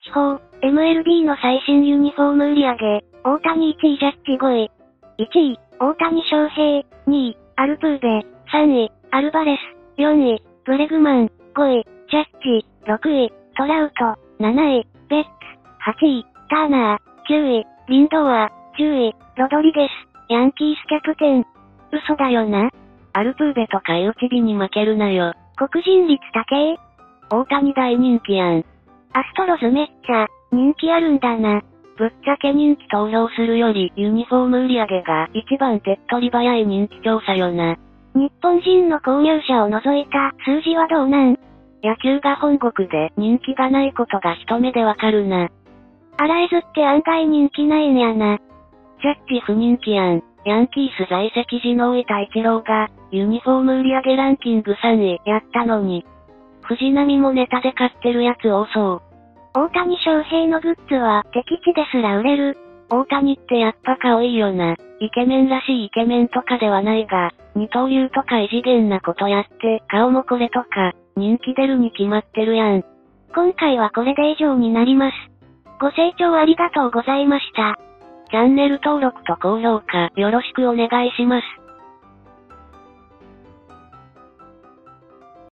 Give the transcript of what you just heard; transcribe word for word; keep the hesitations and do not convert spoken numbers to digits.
地方、エムエルビー の最新ユニフォーム売上、大谷いちいジャッジごい。いちい、大谷翔平、にい、アルプーベ、さんい、アルバレス、よんい、ブレグマン、ごい、ジャッジ、ろくい、トラウト、なない、ベッツ、はちい、ターナー、きゅうい、リンドアー、じゅうい、ロドリゲス、ヤンキースキャプテン。嘘だよな。 アルプーベとかエウチビに負けるなよ。 黒人率高え。 大谷大人気やん。 アストロズめっちゃ、人気あるんだな。 ぶっちゃけ人気投票するよりユニフォーム売上が一番手っ取り早い人気調査よな。 日本人の購入者を除いた数字はどうなん？ 野球が本国で人気がないことが一目でわかるな。 アライズって案外人気ないんやな。 ジャッジ不人気やん。ヤンキース在籍時の大分一郎が、ユニフォーム売上ランキングさんいやったのに。藤波もネタで買ってるやつ多そう。 大谷翔平のグッズは敵地ですら売れる。 大谷ってやっぱ可愛いよな。イケメンらしいイケメンとかではないが、二刀流とか異次元なことやって、顔もこれとか、人気出るに決まってるやん。 今回はこれで以上になります。ご清聴ありがとうございました。 チャンネル登録と高評価よろしくお願いします。